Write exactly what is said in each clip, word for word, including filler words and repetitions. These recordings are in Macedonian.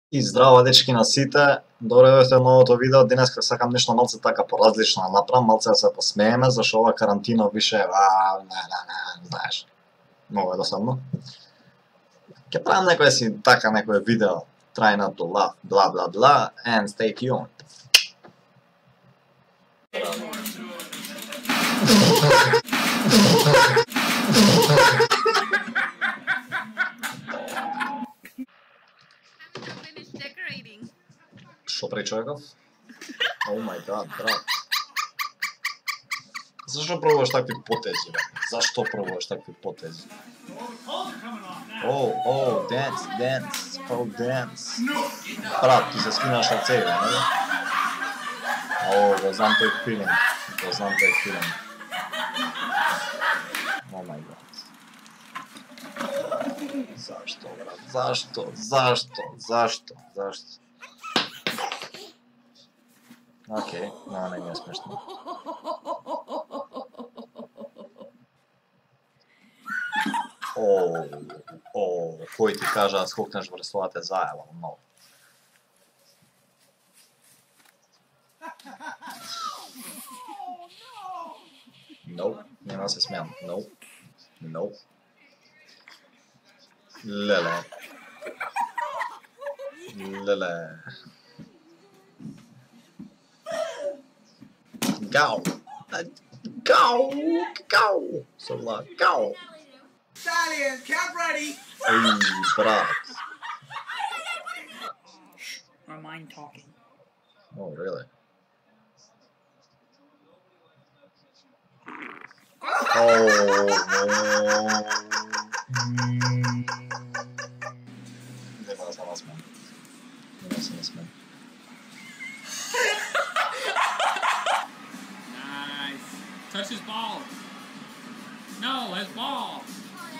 И здраво дечки на сите, добре дојдовте во новото видео. Денеска сакам нешто малце така поразлично да направам, малце да се посмееме, зашто ова карантина више, а, не, не, не, знаеш, многу е досадно. Ќе правам некој си така некој видео, try not to laugh, bla bla bla, and stay tuned. Што прави човеков? Oh my god, брат. Зашто пробуваш такви потези, бе? Зашто пробуваш такви потези? Oh, oh, dance, dance, oh, dance. Брат, ти се скинаш од себе, не? Oh, го знам тој филм. Го знам тој филм. Oh my god. Зашто, брат? Зашто? Зашто? Зашто? Зашто? Океј, но не ми е смешно. О, о, кој ти кажа да скокнеш врз тоа те заеба, но. No, нема се смеам. No. No. Леле. Леле. Гау. Гау. Гау. Сова, гау. Stallion, camp ready. Ей, брат. Or mine talking. Oh, really? Oh, no. Нема да се насмеам. Нема да се насмеам. Nice. Touch his balls. No, his balls.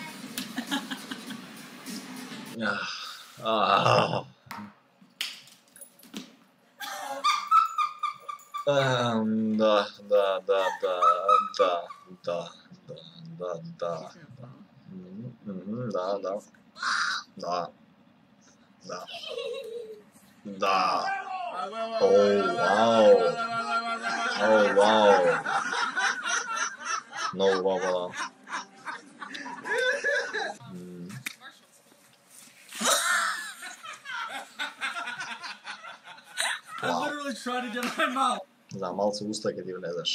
Ah. Um, да, да, да, да, да, да, да, да, да. Мгм, да, да. Да. Да. Да. Oh, wow. Oh, wow. No, wow, I literally tried to get my mouth. Да, малце уста ќе ти влезеш.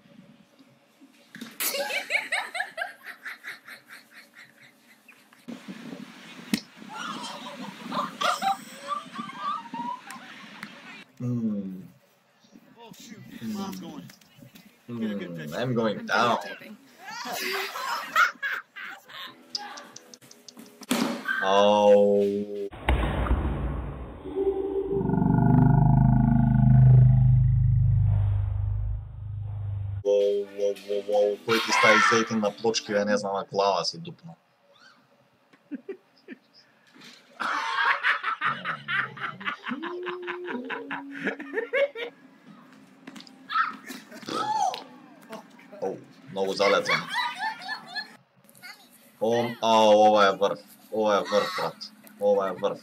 Mm. Mom's going. Mm, I'm going down. Oh. Воу, воу, воу, воу, кој ти стави зејтин на плочки, ја не знам, а глава си дупна. Оу, многу залецен. О, ау, ова е врв. Ова е врв, брат. Ова е врв.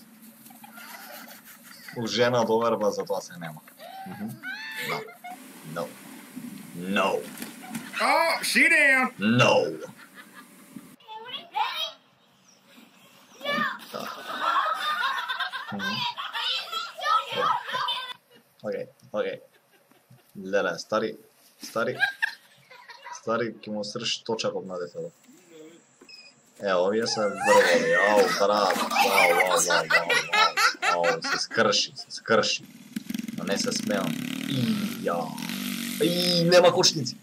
У жена доверба, затоа се нема. No. No. No. Oh, she down. No. Океј, океј. Леле, стари, стари, стари, ќе му срши точакот на детето. Е, овие се врвали, ау, брат, ау, ау, ау, ау, ау, се скрши, се скрши. Но не се смеам. Ија. И нема кочници.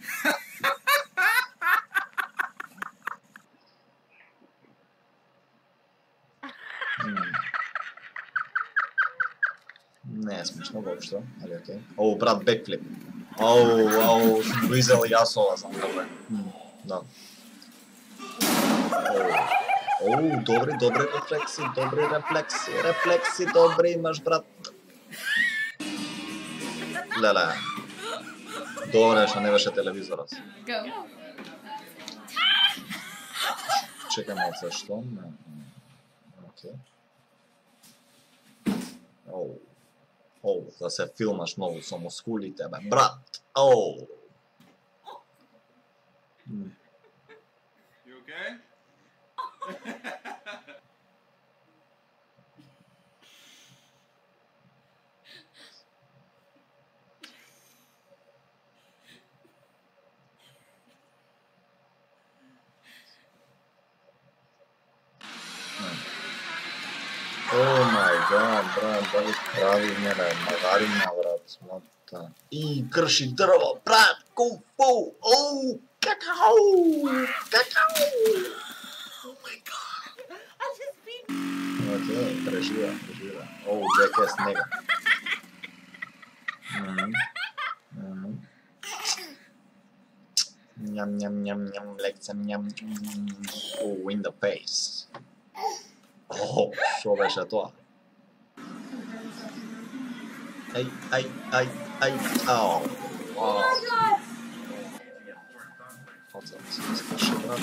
Не е смешно воопшто, али окей. Оу, брат, бекфлип. Оу, оу, сум го изел јас ова, знам добре. Да. Оу, добри, добри рефлекси, добри рефлекси, рефлекси, добри имаш, брат. Леле. Добре, што не беше телевизорот. Go. Чекам од се што? Окей. Oh. Oh, da se filmaš mnogo sa muskuli tebe, brat. Oh. Mm. You okay? Oh my god, brat, da li pravi njene magarina, brat, smota. I krši drvo, brat, kung fu, oh, kakao, kakao. Oh my god. Ok, preživa, preživa. Oh, jackass nigga. Mhm. Mhm. Njam, njam, njam, njam, lekcem, njam, njam. Oh, in the face. Oh, що беше това? Ай, ай, ай, ай, ау. Вау. Фаца, си искаше, брат.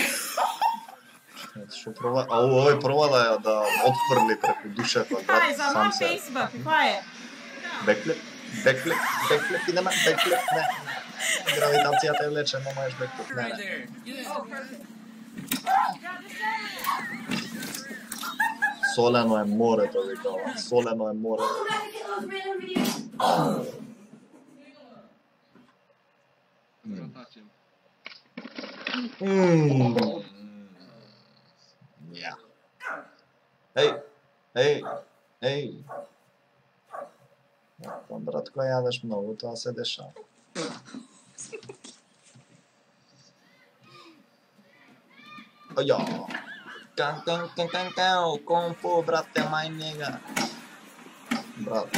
Шо прова... Ау, овој провала е да отфрли преку душата, брат, Guys, I'm сам on се. Facebook. Be quiet. Беклеп, беклеп, беклеп, идеме, беклеп, не. Гравитацијата е влече, но можеш беклеп, не, не. Солено е морето, викава. Солено е морето. Don't touch him. Ммм. Ja. Ej, ej, ej. Pa, bratko, jadeš mnogo, to se dešava. O ja. Kan, kan, kan, kan, kan, kung fu, brate, maj njega. Brat.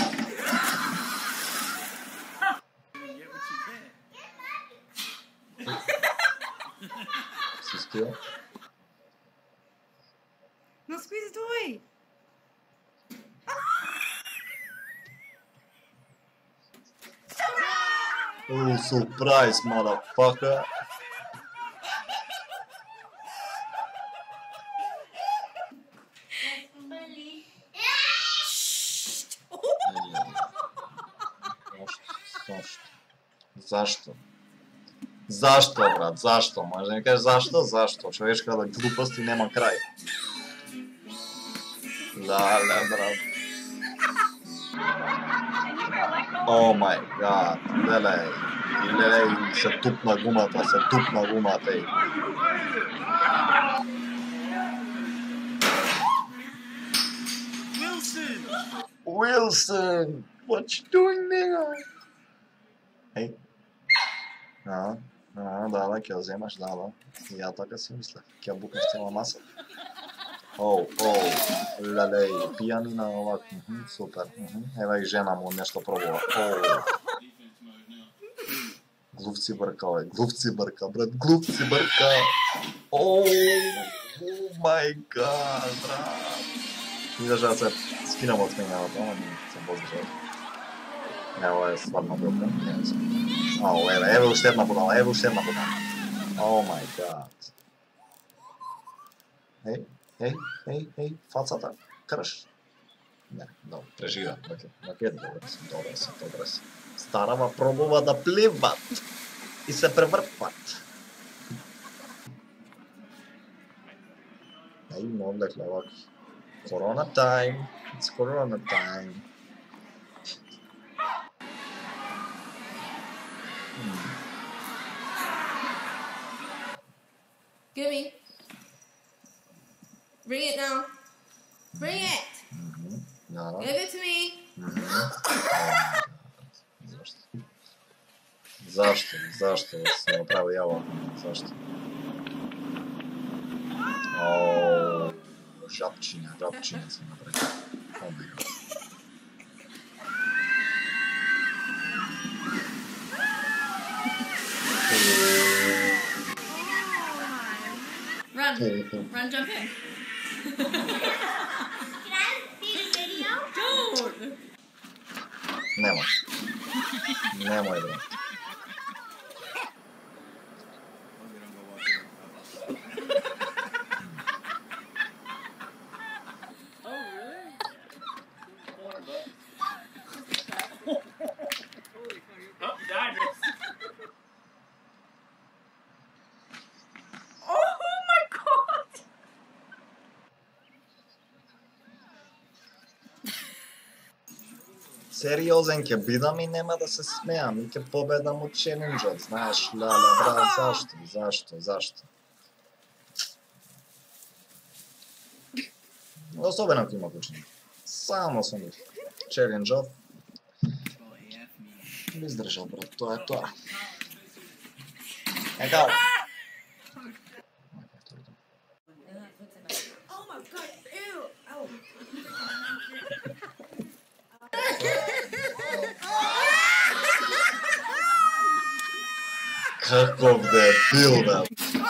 Si stio? No, squeeze the toy. Oh, surprise, motherfucker. Zašto? Zašto? Zašto, brат? Zašto? Може да ми кажеш защо? Защо? Човешката глупост и нема крај. Леле, брат. О май гад, леле. Леле, се тупна гумата, се тупна гумата. Wilson! Wilson! What you doing there? Ей. А, а, дала, ќе ја земаш, дала. И ја така си мислев, ќе ја букнеш цела маса. Оу, оу, леле, пијанина овак, мхм, супер, мхм. Ева и жена му нешто пробува. Оу. Глувци брка, овај, глувци брка, брат, глувци брка. Оу, о мај гад, брат. Видаш да се скинам од фењавата, ама не се поздržав. Ево е стварно билка, не се. Ау, еве, еве уште една будала, еве уште една будала. О мај гад. Еј, еј, еј, еј, фацата, крш. Не, добро, преживя, оке, оке, добре се, добре се, добре се. Старава пробува да пливат и се превртват. Еј, ме облекле овако. Corona time, it's Corona time. Hmm. Gimme. Bring it now. Bring it. Mhm. Да. Give it to me. Mhm. Зашто? Зашто? Зашто се направи јава? Зашто? Ооо, жапчиња, жапчиња се направи. О мај гад. Run. Еј, еј. Run, jump in. Can I see the video? Don't. Немој. Немој, бре. Сериозен ќе бидам и нема да се смеам и ќе победам од челенџот, знаеш, леле, брат, зашто, зашто, зашто? Особено ако има кучиња. Само со нив. Челенџот. Би издржал, брат, тоа е тоа. Ега. Oh my god, ew! Oh. Каков дебил, бе.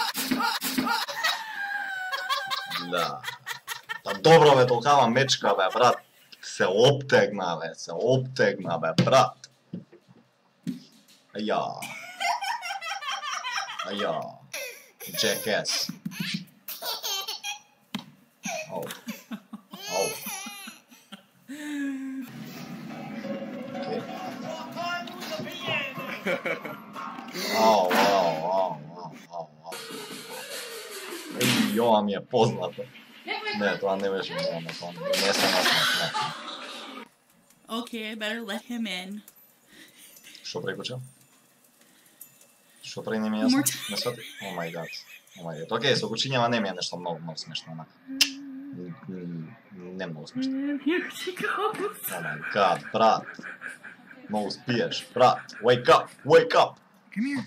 Да. Па добро бе, толкава мечка, бе, брат. Се оптегна, бе, се оптегна, бе, брат. Аја. Аја. Jackass. Оу. Оу. Окей. Ау, ау, ау, ау, ау, ау. Еј, ова ми е познато. Не, тоа не беше мило, не, тоа не се насмех, не. Okay, I better let him in. Што прекуча? Што прави не ми е јасно? Не свати? О мај гад. О мај гад. Океј, со кучињава не ми е нешто многу, многу смешно, онака. Не многу смешно. Here she goes. О мај гад, брат. Многу спиеш, брат. Wake up, wake up. Come here.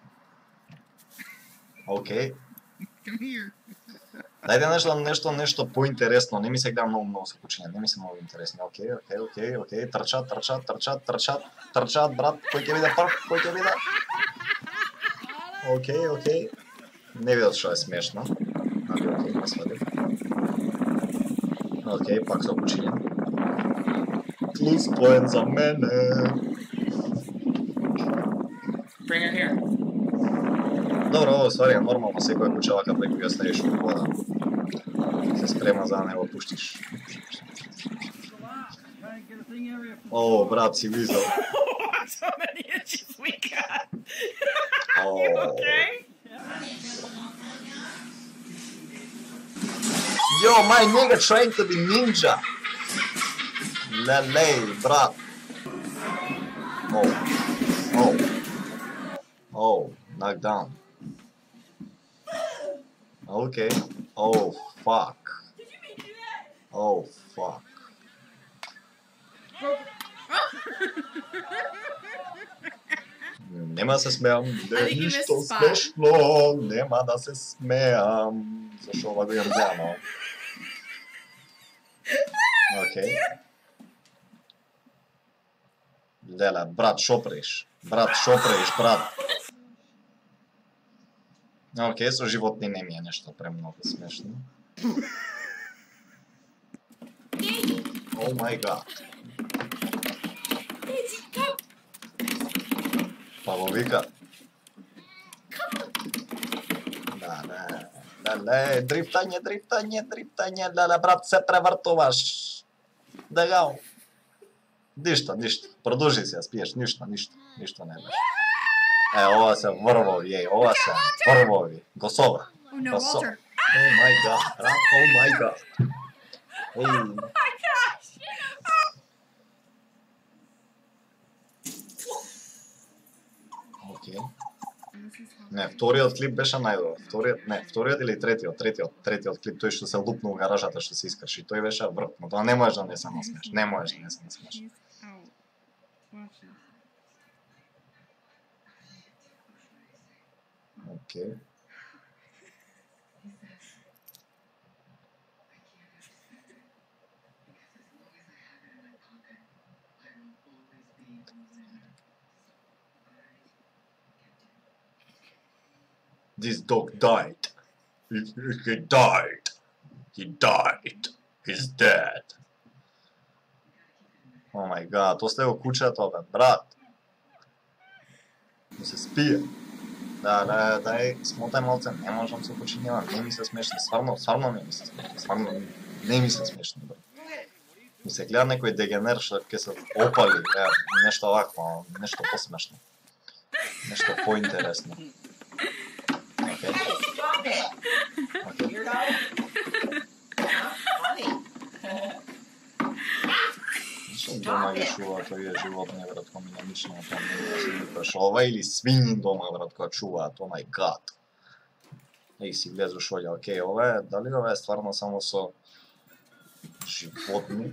Океј. Come here. Дајте нешто, нешто, нешто поинтересно. Не ми се гледа многу, многу со кучиња. Не ми се многу интересни. Океј, океј, океј, океј. Трчат, трчат, трчат, трчат, трчат, брат. Кој ќе биде прв? Кој ќе биде? Океј, океј. Не видов што е смешно. Али океј, не свадив. Океј, пак со кучиња. Плюс поен за мене. Bring her here. Добро, ово ствари е нормално, секоја куча вака преку ја ставиш у вода. Се спрема за него, пуштиш. О, брат, си визал. So many itches we got. О. Okay. Yo, my nigga trying to be ninja. Lele, брат. Oh. Oh. Oh, knocked down. Okay. Oh, fuck. Oh, fuck. Нема да се смеам, не е think you ништо missed a spot. смешно, нема да се смеам, зашо ова го имам зано. Океј. Леле, брат, шо правиш? Брат, шо правиш, брат? Океј, со животни не ми е нешто премногу смешно. О мај гад. Па го вика. Да, да, да, да, дрифтање, дрифтање, дрифтање, леле, брат, се превртуваш. Дегао. Ништо, ништо. Продолжи се, спиеш, ништо, ништо, ништо не беше. Е, ова се врвови, еј, ова се врвови. Госова. Oh no, Госова. Walter. О мај гад, брат, о мај гад. Еј. Океј. Не, вториот клип беше најдобар. Вториот, не, вториот или третиот, третиот, третиот клип, тој што се лупна у гаражата, што се искрши, тој беше врв, но тоа не можеш да не се насмеш, не можеш да не се насмеш. He's out. Watch this. Океј. This dog died. He, he died. He died. He's dead. Oh my god, остави го кучето, бе, брат. Да се спие. Да, да, дај, смотај малце, не можам со кучињава, не ми се смешно, стварно, стварно не ми се смешно, стварно не ми се смешно, бе. Ми се гледа некој дегенер што ќе се опали, бе, нешто вакво, нешто посмешно. Нешто поинтересно. Океј. Океј. Што Дома ги чуваат овие животни, брат, кои ми намичнува тоа не си викаш ова или свињи дома, брат, кои чуваат онај гад. Еј си влезуваш овде, окей, ова е, дали ова е стварно само со животни?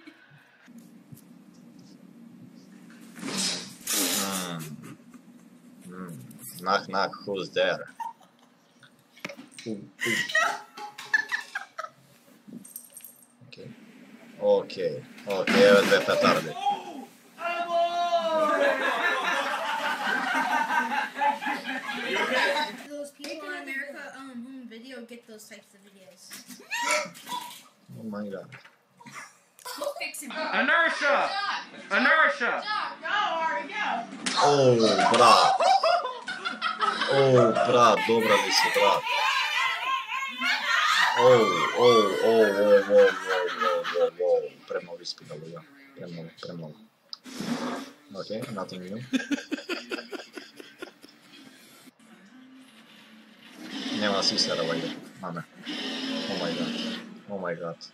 Knock, knock, who's there? Окей, окей, окей, еве две петарди. Those people in America, um, home video get those types of videos. Oh my god. Inertia! Inertia! Оу, брат. Оу, брат, добра ли си, брат? Оу, оу, оу, оу, оу, оу, оу, оу, премногу испитало, ја. Премногу, премногу. Окей, nothing new. Нема да си сера, вајде. Аме. О мај гад. О мај гад.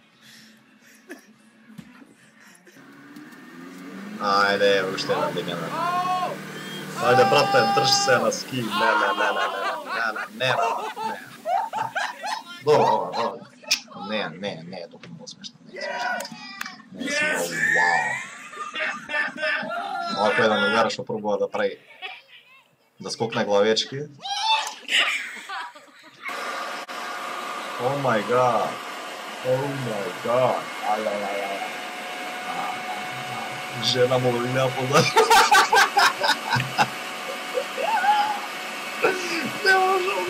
Ајде, уште еден дегенер. Ајде, брате, држ се на ски. Не, не, не, не, не, не, не, не. Добро, добро. Не, не, не, тука не е смешно, не е смешно. Не е смешно, вау. Овако еден угар што пробува да прави, да скокне главечки. О мај гад. О мај гад. Ај, ај, ај, ај. Жена му вина позад. Не можам.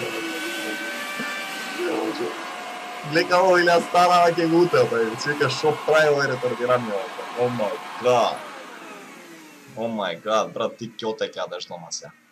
Не можам. Гледа како вина станава ќе го утел, бе. Чека шо прави овој ретардираниот. О мај гад. О мај гад, брат, ти ќе отекадеш дома се.